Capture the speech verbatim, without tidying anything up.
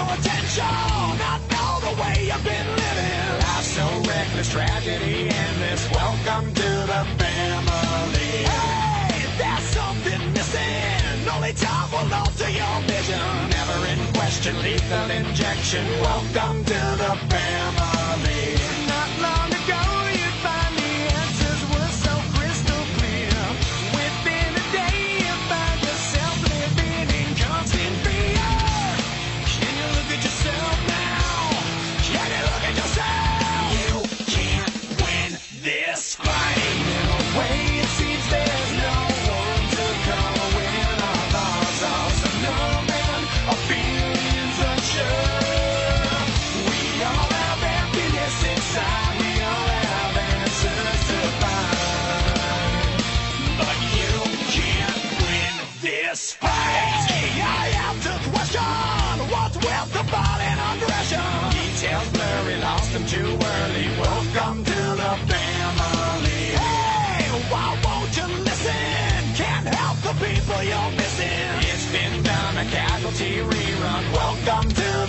attention. I know the way you've been living. Life's so reckless, tragedy endless. Welcome to the family. Hey, there's something missing. Only time will alter your vision. Never in question, lethal injection. Welcome to the family. Not long ago, you'd find the answers were so crystal clear. Within a day, you find yourself living in constant fear. Can you look at yourself now? Can you look at yourself? You can't win this fight. In a way, it seems there's no one to come when our thoughts are so numb and our feelings unsure. We all have happiness inside. We all have answers to find. But you can't win this fight. I have to question what's with the violent aggression. Details blurry, lost them too early. Welcome to the family. Hey, why won't you listen? Can't help the people you're missing. It's been done, a casualty rerun. Welcome to